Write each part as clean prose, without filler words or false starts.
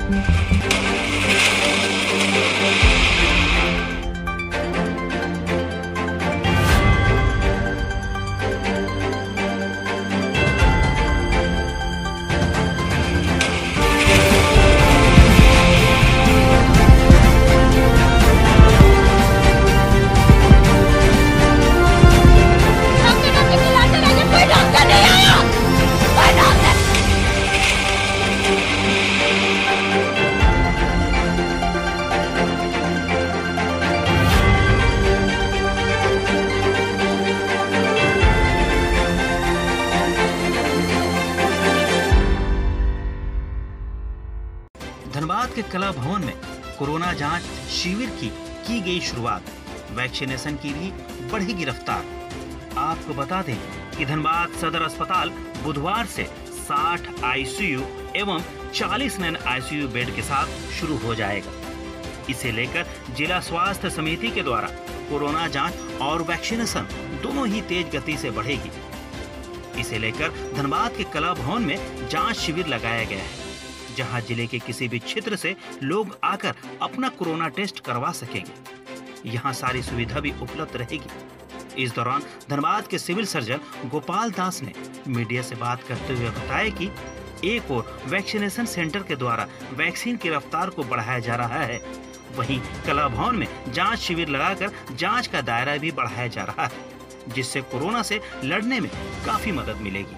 धनबाद के कला भवन में कोरोना जांच शिविर की गई शुरुआत। वैक्सीनेशन की भी बढ़ेगी रफ्तार। आपको बता दें कि धनबाद सदर अस्पताल बुधवार से 60 आईसीयू एवं 40 नॉन आईसीयू बेड के साथ शुरू हो जाएगा। इसे लेकर जिला स्वास्थ्य समिति के द्वारा कोरोना जांच और वैक्सीनेशन दोनों ही तेज गति से बढ़ेगी। इसे लेकर धनबाद के कला भवन में जांच शिविर लगाया गया है, जहां जिले के किसी भी क्षेत्र से लोग आकर अपना कोरोना टेस्ट करवा सकेंगे। यहां सारी सुविधा भी उपलब्ध रहेगी। इस दौरान धनबाद के सिविल सर्जन गोपाल दास ने मीडिया से बात करते हुए बताया कि एक और वैक्सीनेशन सेंटर के द्वारा वैक्सीन की रफ्तार को बढ़ाया जा रहा है, वहीं कला भवन में जांच शिविर लगाकर जांच का दायरा भी बढ़ाया जा रहा है, जिससे कोरोना से लड़ने में काफी मदद मिलेगी।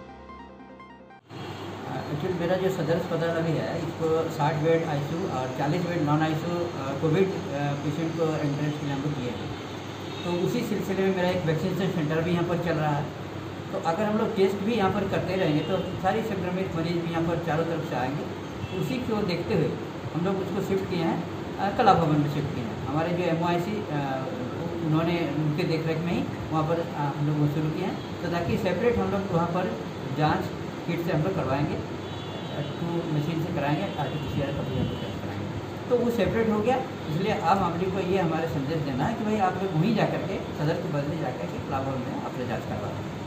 एक्चुअली मेरा जो सदर अस्पताल अभी है, इसको 60 बेड आईसीयू और 40 bed non ICU covid patient को एंट्रेंस के लिए हम लोग किए हैं। तो उसी सिलसिले में मेरा एक वैक्सीनेशन सेंटर भी यहाँ पर चल रहा है। तो अगर हम लोग टेस्ट भी यहाँ पर करते रहेंगे तो सारी संक्रमित मरीज भी यहाँ पर चारों तरफ से आएंगे। तो उसी को देखते हुए हम लोग उसको शिफ्ट किए हैं, कला भवन में शिफ्ट किए हैं। हमारे जो MOIC उन्होंने उनके देखरेख में ही वहाँ पर हम लोग वो शुरू किए हैं, तो ताकि सेपरेट हम लोग वहाँ पर जाँच किट से हम लोग करवाएंगे, 2 मशीन से कराएंगे, RT-PCR का भी हम लोग टेस्ट कराएंगे। तो वो सेपरेट हो गया। इसलिए आम आदमी को ये हमारे संदेश देना है कि भाई आप लोग वहीं जा करके सदर के बदले जा करके कला भवन में आप लोग जाँच करवा दें।